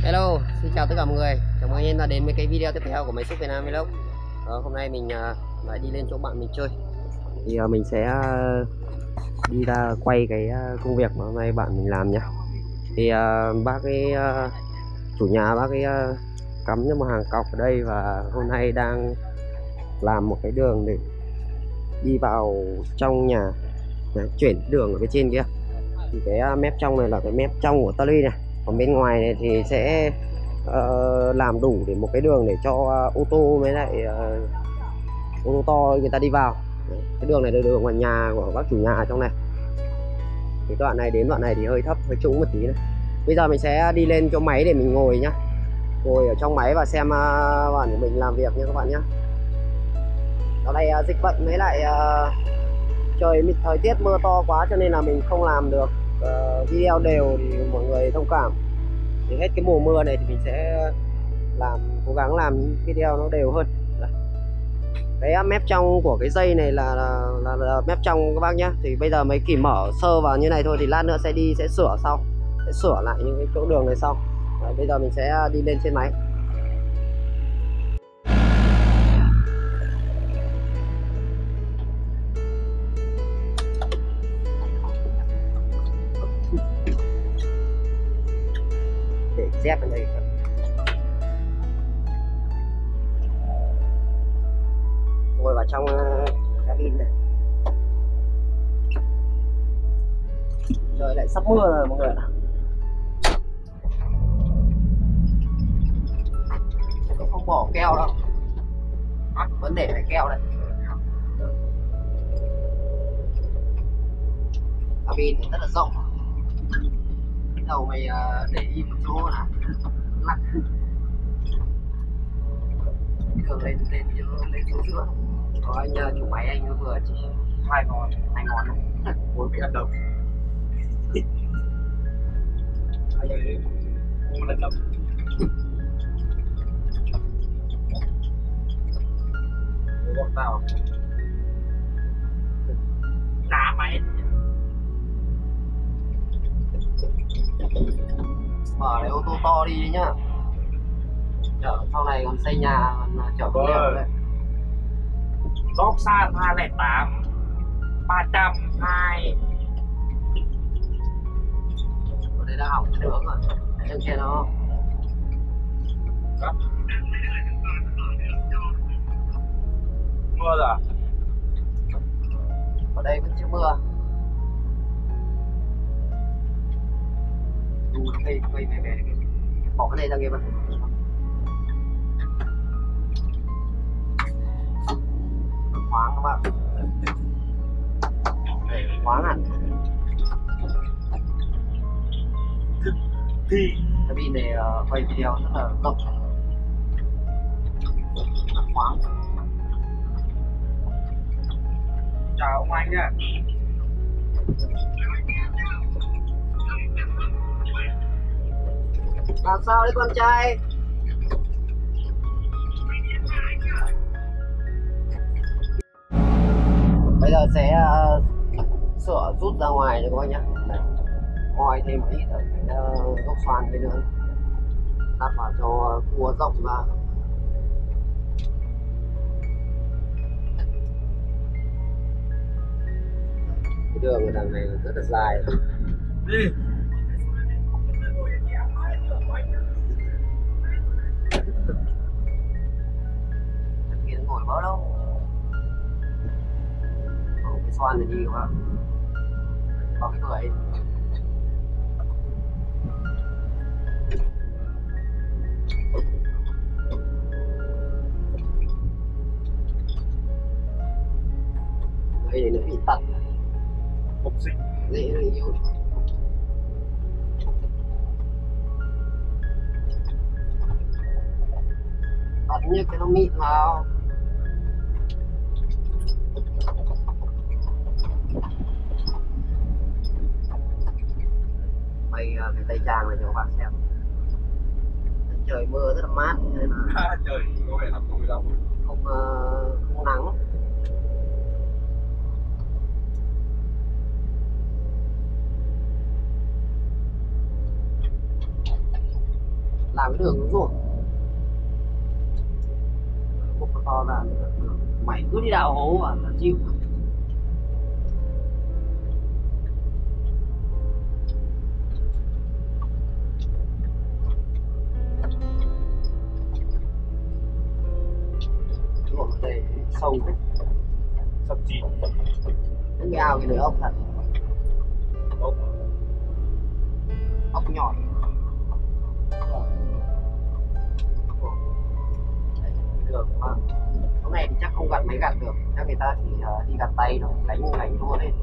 Hello, xin chào tất cả mọi người. Chào mừng anh em đã đến với cái video tiếp theo của máy xúc Việt Nam Vlog. Hôm nay mình lại đi lên chỗ bạn mình chơi. Thì mình sẽ đi ra quay cái công việc mà hôm nay bạn mình làm nhá. Thì bác ấy chủ nhà bác ấy cắm cho một hàng cọc ở đây và hôm nay đang làm một cái đường để đi vào trong nhà. Đấy, chuyển đường ở bên trên kia. Thì cái mép trong này là cái mép trong của tali này, còn bên ngoài này thì sẽ làm đủ để một cái đường để cho ô tô với lại ô tô to người ta đi vào. Đấy, cái đường này là đường ngoài nhà của bác chủ nhà ở trong này. Cái đoạn này đến đoạn này thì hơi thấp, hơi trũng một tí này. Bây giờ mình sẽ đi lên chỗ máy để mình ngồi nhá, ngồi ở trong máy và xem bạn của mình làm việc nha các bạn nhé. Dạo này dịch bệnh với lại thời tiết mưa to quá cho nên là mình không làm được video đều, thì mọi người thông cảm. Thì hết cái mùa mưa này thì mình sẽ cố gắng làm những video nó đều hơn. Đấy. Cái mép trong của cái dây này là mép trong các bác nhé. Thì bây giờ mới chỉ mở sơ vào như này thôi, thì lát nữa sẽ sửa sau, sẽ sửa lại những cái chỗ đường này sau. Đấy, bây giờ mình sẽ đi lên trên máy. Để dép ở đây. Ngồi vào trong cabin này. Trời lại sắp mưa rồi mọi người ạ. Không bỏ keo đâu, vẫn để phải keo đây. Cabin thì rất là rộng. Cái đầu mày để im một chỗ là lắc. Đường lên chỗ giữa. Có anh chủ máy anh vừa chỉ 2 ngón 4 đồng. Một lần đồng. Bọn tao đá máy mở lấy ô tô to đi nhá, chở sau này còn xây nhà còn chở vật liệu đấy. Boxan 208 302. Ở đây đã hỏng cái đường rồi, trên kia nó mưa rồi. ở đây vẫn chưa mưa. Cây về bỏ cái này ra kia mà. Khoáng các bạn, để khoáng hẳn. Thì Cabin này quay video rất là rộng, khoáng. chào ông anh nhá. Làm sao đấy con trai? Bây giờ sẽ sửa rút ra ngoài cho các bác nhé. Moi thêm một ít ở cái gốc xoan bên nữa, đặt vào cho cua rộng ra. Cái đường ở đằng này rất là dài. Đi. Thằng kia nó ngồi bớt đâu. Cái xoan này đi các bạn, vào cái bưởi. Đây nó bị tật, Học sinh dễ là yêu. Tật như cái nó mịn vào. Quay cái tay trang này cho các bạn xem. Trời mưa rất là mát nên là trời có vẻ là tôi đâu không nắng. làm cái đường nó ruộng một con to là mày cứ đi đào hố mà là chịu. Ruộng ở đây sâu thế, sập chín cái ao cái lưới ốc thật, ốc ốc nhọn. Đấy, đường mà chỗ này thì chắc không gặt máy gặt được, chắc người ta chỉ đi gặt tay thôi, đánh đua lên.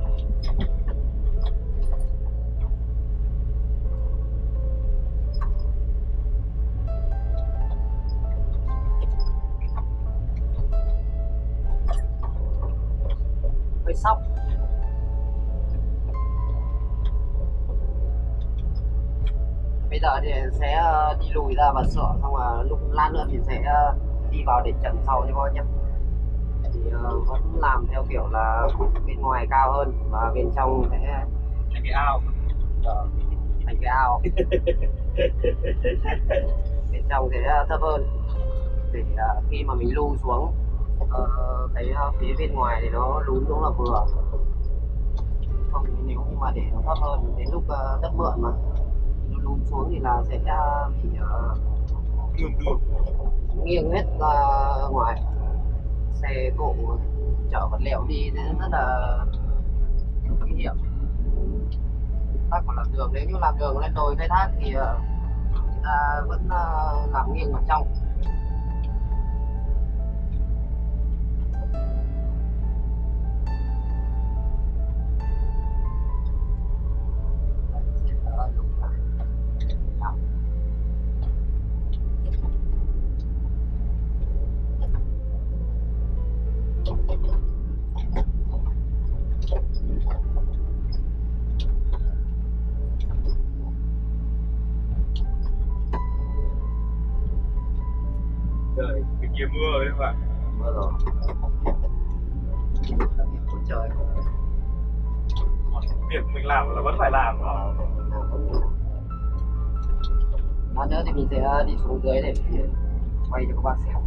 Hơi sóc. Bây giờ thì sẽ đi lùi ra và sửa, xong là lúc lát nữa thì sẽ đi vào để trần sau cho coi nhé. Thì vẫn làm theo kiểu là bên ngoài cao hơn và bên trong sẽ thành cái ao. thành cái ao. Bên trong sẽ thấp hơn để khi mà mình lưu xuống cái phía bên ngoài thì nó lún xuống là vừa. Không nếu như mà để nó thấp hơn đến lúc đất mượn mà nó lún xuống thì là sẽ bị nghiêng hết ra ngoài, xe cộ chở vật liệu đi thì rất là nguy hiểm. Ta còn làm đường, nếu như làm đường lên đồi khai thác thì người ta vẫn làm nghiêng vào trong. Trời, bên kia mưa đấy các bạn. Mưa rồi. Của trời. Việc mình làm là vẫn phải làm. Lát nữa thì mình sẽ đi xuống dưới để quay cho các bạn xem.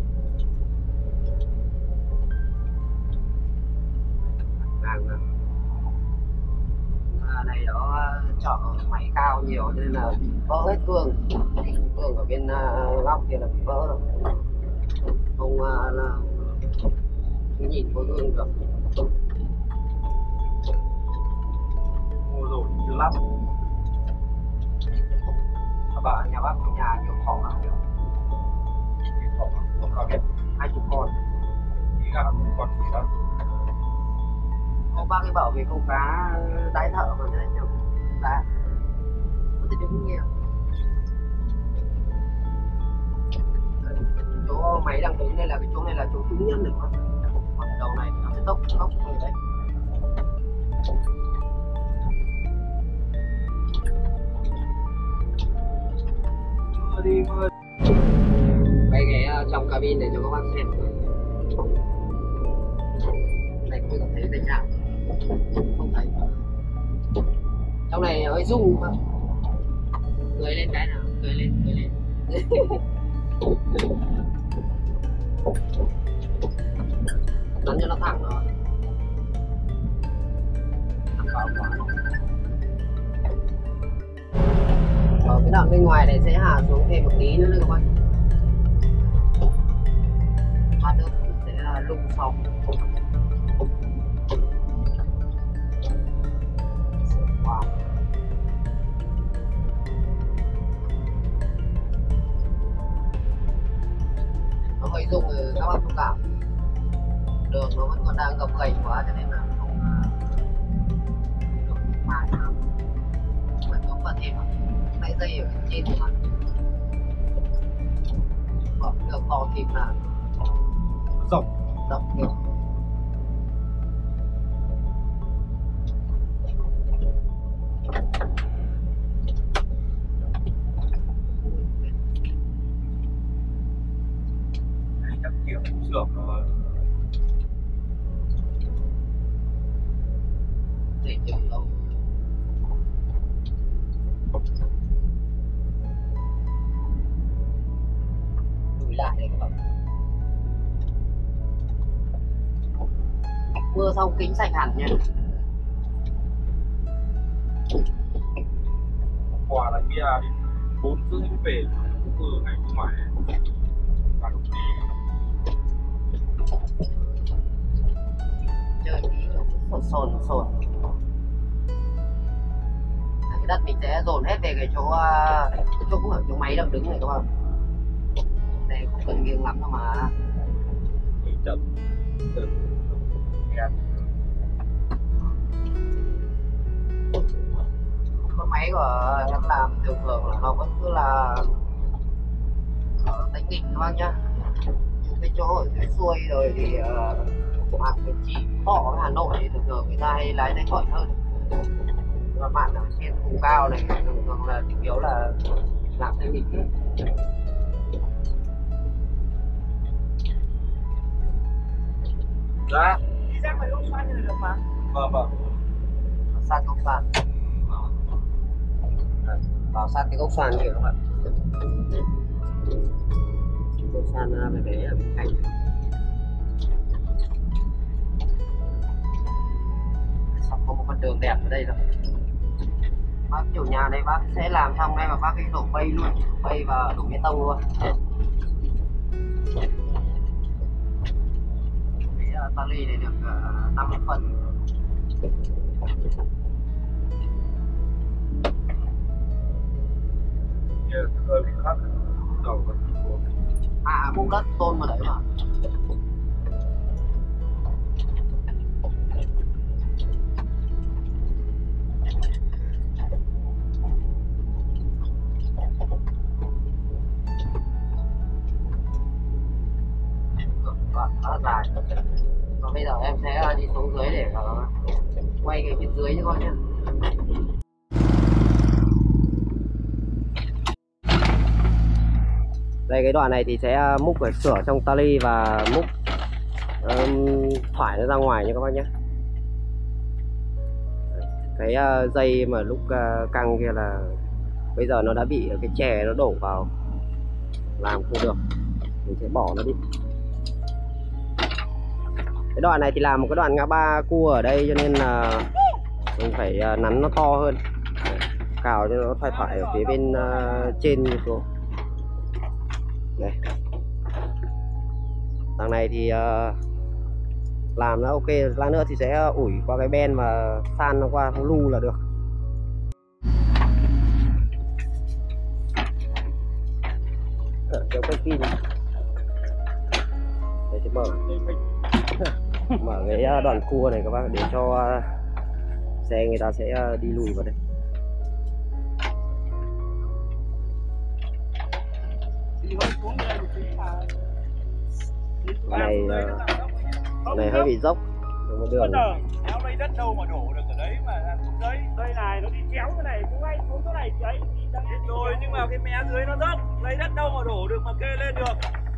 Này nó chở máy cao nhiều nên là bị vỡ hết gương. Gương ở bên góc kia là bị vỡ rồi. Không là nhìn có gương được. Mua rồi như lắm. Nhà bác có nhà nhiều thỏ lắm kìa. Không cao nhất 20 con. ý là còn gì đâu. Ông bác ấy bảo về câu cá đáy thợ mà thế nhầm đá có thể đứng nghe. Chỗ máy đang đứng đây là cái chỗ này là chỗ cứng nhất được mà. Còn đầu này thì nó sẽ tốc về đấy. Mưa đi mưa. Quay cái trong cabin để cho các bạn xem. Này không có thấy danh nào. Không thấy. Trong này hơi rung mà. Cười lên cái nào, cười lên. Đánh cho nó thẳng rồi. Thẳng vào quả. Ở cái đoạn bên ngoài này sẽ hạ xuống thêm một tí nữa các bạn. Lát nữa sẽ lung sau. Wow. Nó hơi rung rồi các bạn thông cảm. Đường nó vẫn còn đang gập ghềnh quá cho nên là không được mài nữa. Vẫn có phần thêm nãy dây ở bên trên mà được to kịp là Rộng được. đấy, các kiểu xưởng rồi. Để chừng lâu. lùi lại đây các bạn. Mưa xong kính sạch hẳn nha. Quả là kia đi 4 rưỡi về từ ngày hôm ngoài cả lúc đi Chơi tí sồn. Cái đất mình sẽ dồn hết về cái chỗ cũng ở chỗ máy đang đứng này các bạn. Đây không cần nghiêng lắm đâu mà. đi chậm từ em Con máy của em làm thường thường là nó vẫn cứ là ở Tây Ninh các bác nhá. Những cái chỗ ở dưới xuôi rồi thì bạn chỉ Thọ với Hà Nội thì thường thường người ta hay lái tay thuận hơn. Và bạn ở trên vùng cao này thường thường là chủ yếu là làm Tây Ninh hết. ra Đi ra ngoài ốc xoan thì được mà. vâng Sát gốc xoan. Vào sát cái gốc xoan kìa các bạn. Gốc xoan về cái ở bên cạnh. Sắp có một con đường đẹp ở đây rồi. Bác chủ nhà này bác sẽ làm xong đây mà bác cái đổ bay luôn, bay và đổ bê tông luôn. Cái tali này được 50 phần. hơi bị khắc đầu vẫn xuống Bung đất tôn vào đấy mà. Đoạn khá là dài. Và bây giờ em sẽ đi xuống dưới để quay cái bên dưới cho con nhé. Đây cái đoạn này thì sẽ múc phải sửa trong tali và múc thoải nó ra ngoài nha các bác nhé. Cái dây mà lúc căng kia là bây giờ nó đã bị cái chè nó đổ vào, làm không được, mình sẽ bỏ nó đi. Cái đoạn này thì làm một cái đoạn ngã ba cua ở đây cho nên là mình phải nắn nó to hơn, cào cho nó thoải ở phía bên trên như xuống. Đây. Đằng này thì làm nó ok, lát nữa thì sẽ ủi qua cái ben và san nó qua lu là được. Kéo cái pin để sẽ mở cái đoạn cua này các bác, để cho xe người ta sẽ đi lùi vào đây. Này hơi bị dốc một đường. Kéo lấy đất đâu mà đổ được ở đấy mà là xuống đấy. Đây này nó đi kéo cái này cũng ngay xuống cái này đấy. Rồi nhưng mà cái mé dưới nó dốc, lấy đất đâu mà đổ được mà kê lên được.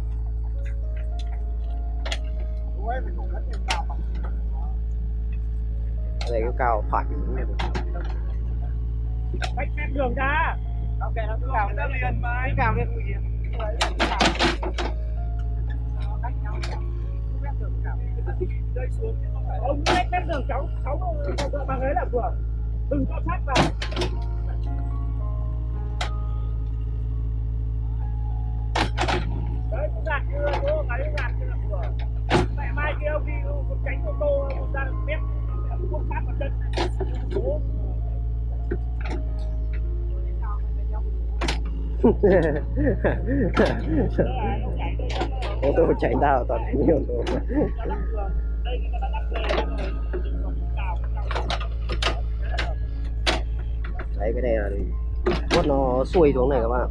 Đúng ấy, phải đổ đất lên cao mà. Đây cái cao phải đúng này. Cách mép đường ra. Ok nó cứ cào ra liền mà. Cứ cào lên liền. Rơi xuống ông cách đường cháu bằng ấy là vừa đừng cho sát vào đấy cũng gạt như chỗ cái gạt như là vừa mẹ mai kia ông đi con tránh ô tô ra được mép không sát vào chân này ô tô chạy đào toàn nhiều ô tô. Đấy cái này là quất nó xuôi xuống này các bạn.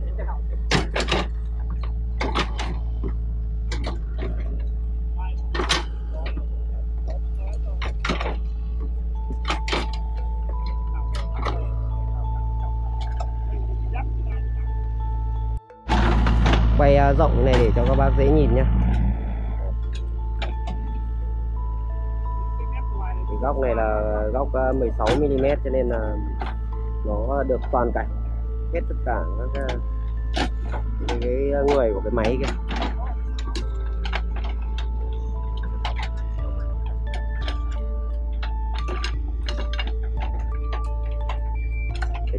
Quay rộng này để cho các bác dễ nhìn nhé. Góc này là góc 16 mm cho nên là nó được toàn cảnh hết tất cả các cái người của cái máy kia.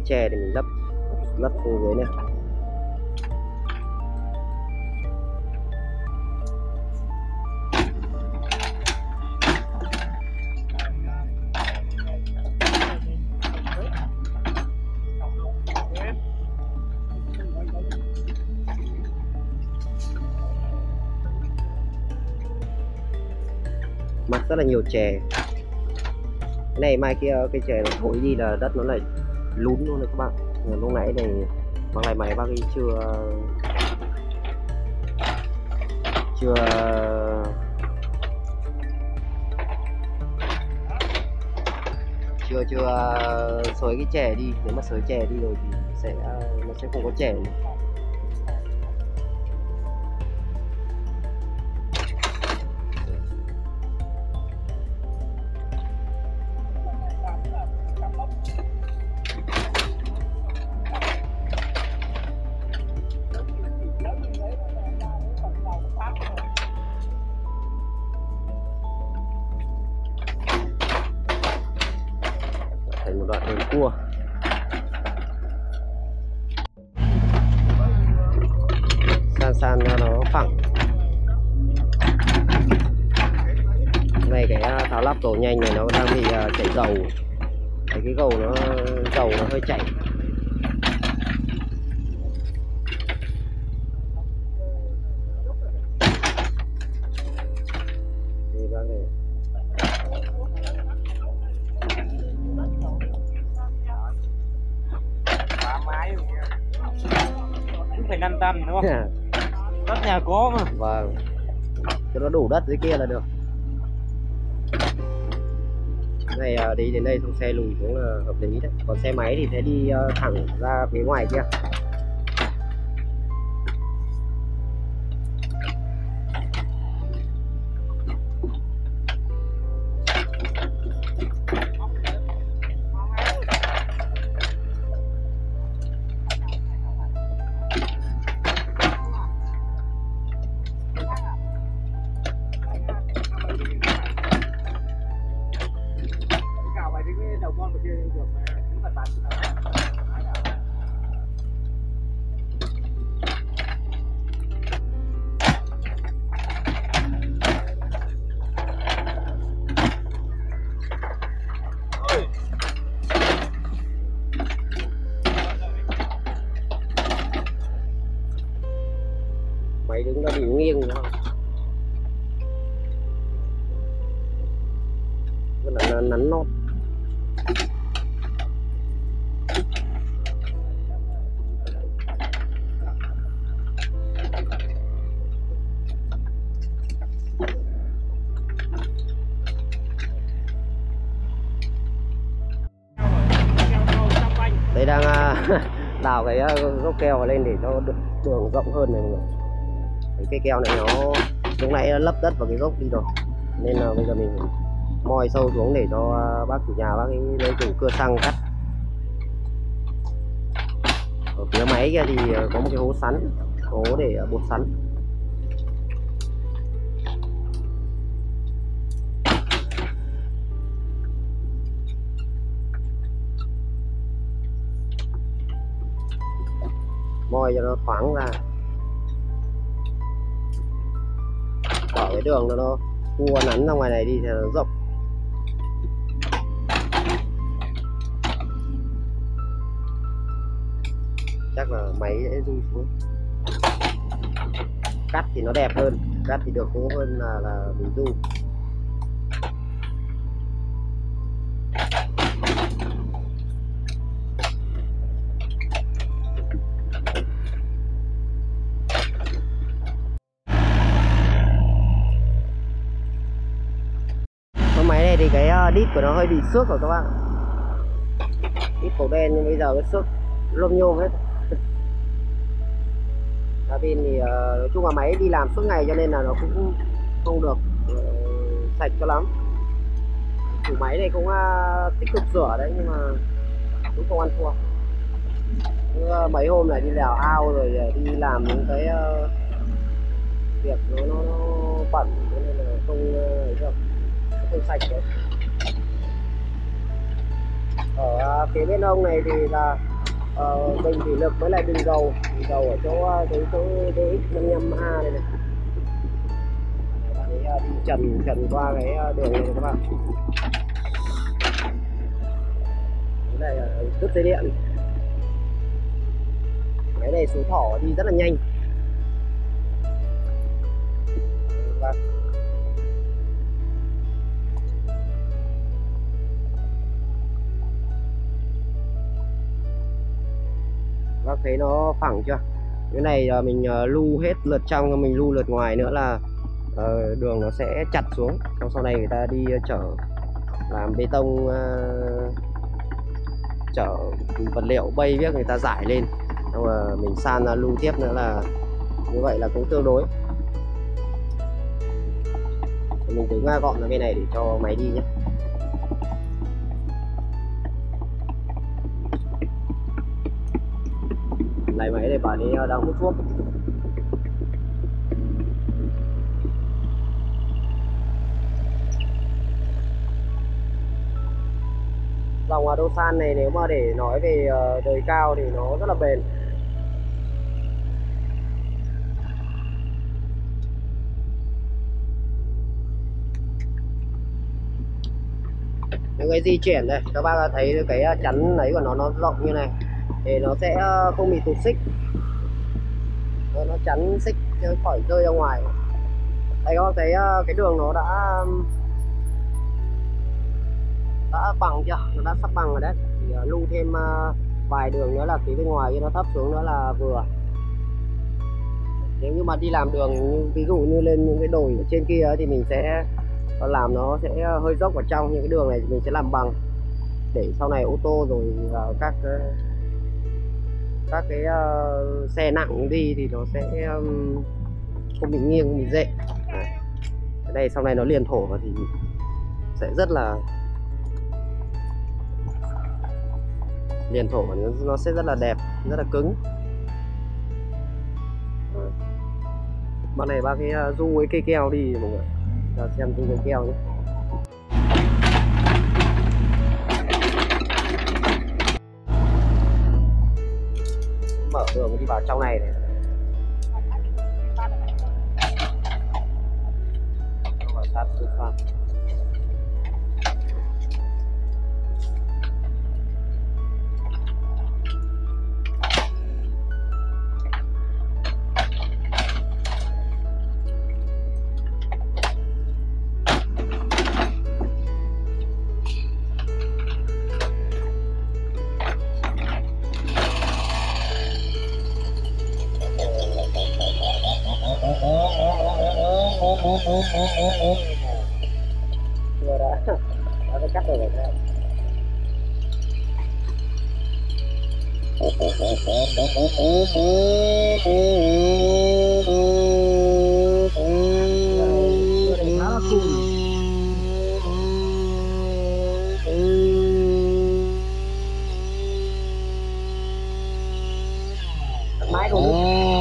chè để mình lấp xuống dưới này. Mặt rất là nhiều chè. Cái này mai kia cây chè nó thổi đi là đất nó lại lún luôn đấy các bạn. Lúc nãy này bằng này máy bác ấy chưa xới cái chè đi. Nếu mà xới chè đi rồi thì nó sẽ không có chè nữa. Thành một đoạn đường cua. San cho nó phẳng. Này cái tháo lắp tổ nhanh này nó đang bị chảy dầu. Cái dầu nó hơi chảy. Đây bác này. Phải 5 tấn đúng không? Đất nhà có mà. Vâng. Cho nó đủ đất dưới kia là được. Này đi đến đây xong xe lùi xuống là hợp lý đấy. Còn xe máy thì sẽ đi thẳng ra phía ngoài kia. Máy đứng nó bị nghiêng nữa. Rất là nắn nót. Đây đang đào cái gốc keo lên để cho đường rộng hơn này mọi người. Cái keo này nó lúc nãy lấp đất vào cái gốc đi rồi, nên là bây giờ mình moi sâu xuống để cho bác chủ nhà bác ấy lấy dùng cưa xăng cắt. Ở phía máy kia thì có một cái hố sắn, hố để bột sắn. Moi cho nó thoáng ra, bỏ cái đường nó cua nắn ra ngoài này đi thì nó rộng. Chắc là máy sẽ rui xuống. Cắt thì nó đẹp hơn, cắt thì được cố hơn là mình rui. Máy này thì cái đít của nó hơi bị xước rồi các bạn. Đít màu đen nhưng bây giờ cái xước lôm nhôm hết. Cabin thì nói chung là máy đi làm suốt ngày cho nên là nó cũng không được sạch cho lắm. Chủ máy này cũng tích cực sửa đấy nhưng mà cũng không ăn thua. Mấy hôm này đi đào ao rồi đi làm những cái việc nó bẩn cho nên là không sạch đấy. Ở phía bên ông này thì là bình thủy lực với lại bình dầu ở chỗ cái chỗ DX55A này này. Bạn ấy đi trần qua cái đường này các bạn. Đây là đứt dây điện. Cái này số thỏ đi rất là nhanh. Các thấy nó phẳng chưa? Cái này mình lu hết lượt trong, mình lu lượt ngoài nữa là đường nó sẽ chặt xuống. Sau này người ta đi chở làm bê tông, chở vật liệu bay biết người ta giải lên, xong rồi mình san ra lu tiếp nữa, là như vậy là cũng tương đối. Mình tính gọn ở bên này để cho máy đi nhé. Lấy máy để bạn ấy đang hút thuốc. Dòng Adosan này nếu mà để nói về đời cao thì nó rất là bền. Những cái di chuyển đây các bác thấy cái chắn ấy của nó rộng như này thì nó sẽ không bị tụt xích, nó chắn xích khỏi rơi ra ngoài. Đây các bác thấy cái đường nó đã bằng chưa, nó đã sắp bằng rồi đấy. Thì lu thêm vài đường nữa là phía bên ngoài cho nó thấp xuống nữa là vừa. Nếu như mà đi làm đường ví dụ như lên những cái đồi ở trên kia thì mình sẽ làm nó sẽ hơi dốc vào trong, những cái đường này mình sẽ làm bằng để sau này ô tô rồi các cái xe nặng đi thì nó sẽ không bị nghiêng, không bị dệ. Cái này sau này nó liền thổ vào thì sẽ rất là liền thổ, nó sẽ rất là đẹp, rất là cứng. Bạn này ba cái du với cây keo đi mọi người, ra xem du cây keo nhé. Mở đường đi vào trong này này. Vào sát xuống xoan. Vừa đã cắt rồi này. Khá là cool. Máy của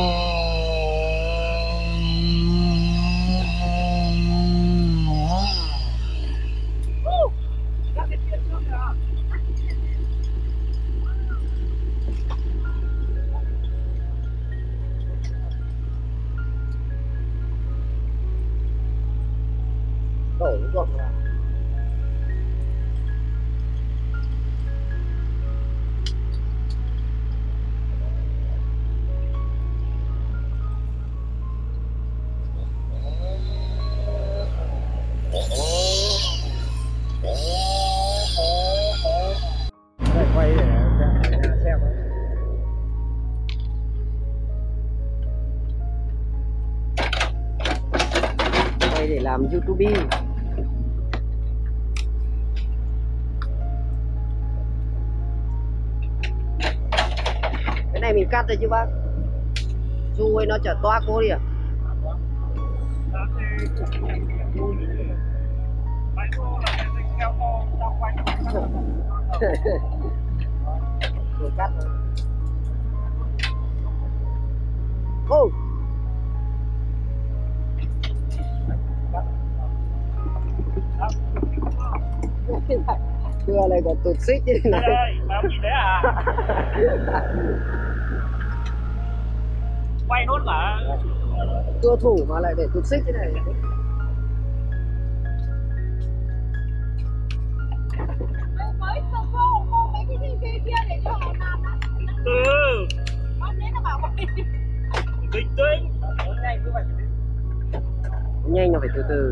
đổ ruộng vào. Đây, quay để xem. Quay để làm YouTube. Cái này mình cắt rồi chứ bác. Du ấy nó chở toa cô đi à? Rồi cắt rồi. Ô. Cắt. Cưa này còn tụt xích chứ Đây này. đây, mà ông nhìn đấy à? Quay nốt cả. Cưa thủ mà lại để tụt xích thế này. Mới cô mấy cái kia để cho họ làm á. Từ Ông đấy nó bảo vậy. bình tĩnh. Nhanh là phải từ từ.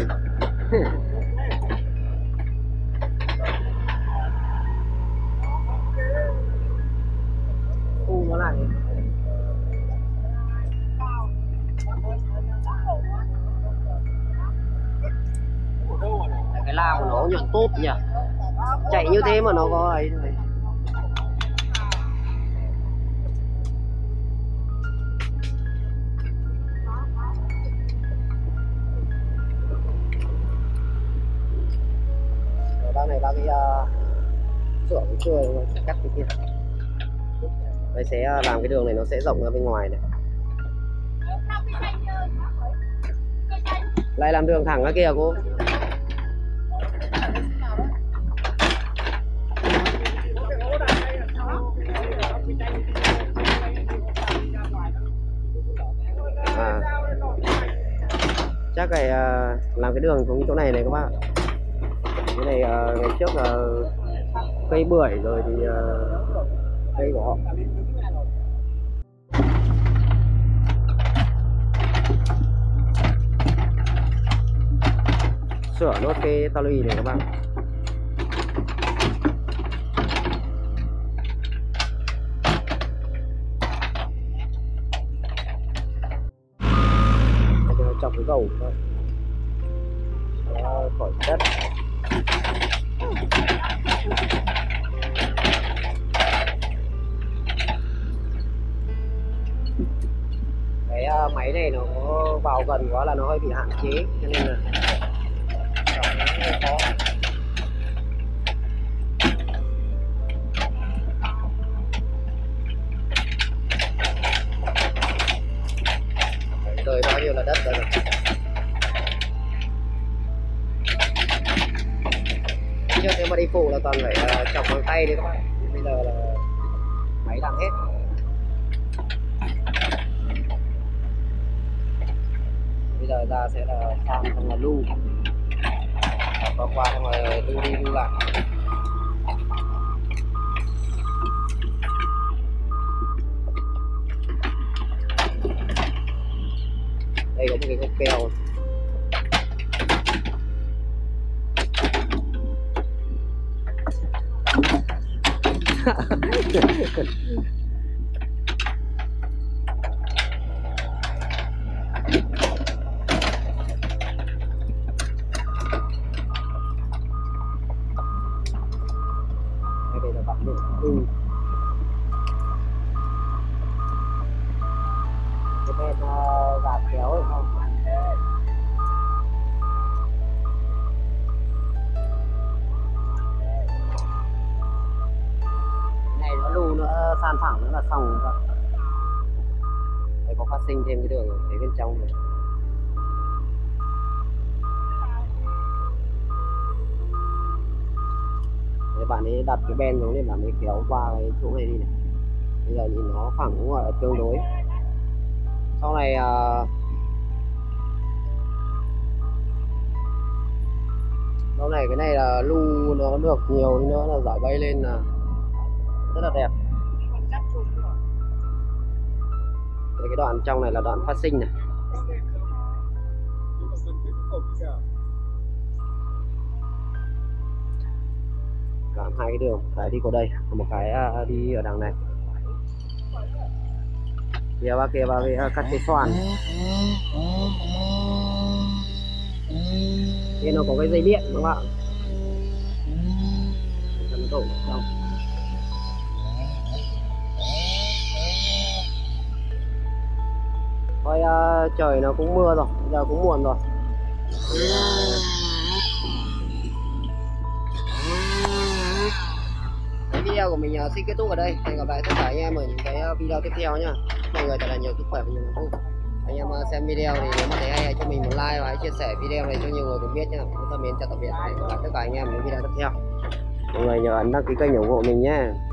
Thu nó lại. Cái lao của nó nhuận tốt nhỉ. Chạy như thế mà nó có ấy này. Ở bác này bác cái xưởng cái cưa sẽ cắt cái kia. Đây sẽ làm cái đường này nó sẽ rộng ra bên ngoài này. Lại làm đường thẳng ra kia cô. À, chắc phải làm cái đường xuống chỗ này này các bạn. Cái này ngày trước cây bưởi rồi thì cây của họ. Sửa nốt cái tali này các bạn. Chọc cái gầu thôi khỏi đất. Cái máy này nó có vào gần quá là nó hơi bị hạn chế cho nên là khó. Rời bao nhiêu là đất rồi. Trước nếu mà đi phụ là toàn phải chọc bằng tay đấy các bạn. Bây giờ là máy làm hết. Bây giờ ra sẽ là sang xong là lưu. Qua xong rồi lưu đi lưu lại. Đây có một cái gốc keo. Đây là bạn được. Cái bên gạt kéo hay không? Này nó lù nữa san phẳng nữa là xong rồi. Đây có phát sinh thêm cái đường ở phía bên trong này. Đấy, bạn ấy đặt cái ben xuống để bạn ấy kéo qua cái chỗ này đi này. Bây giờ nhìn nó phẳng cũng gọi là tương đối. Sau này sau này cái này là lu nó được nhiều nữa là giải bay lên là rất là đẹp. Đây, cái đoạn trong này là đoạn phát sinh này. Đoạn hai cái đường, cái đi qua đây, một cái đi ở đằng này. Kia ba cắt cái xoàn. Đây nó có cái dây điện các bạn. Nó đổ trong. Thôi trời nó cũng mưa rồi, giờ cũng muộn rồi. Cái video của mình xin kết thúc ở đây. Hẹn gặp lại tất cả anh em ở những cái video tiếp theo nhá. Mọi người thật là nhiều sức khỏe và nhiều niềm vui. Anh em xem video thì nếu mà thấy hay cho mình một like và hãy chia sẻ video này cho nhiều người cùng biết nhá. Thân mến chào tạm biệt. Hẹn gặp lại tất cả anh em ở những video tiếp theo. Mọi người nhớ ấn đăng ký kênh ủng hộ mình nhé.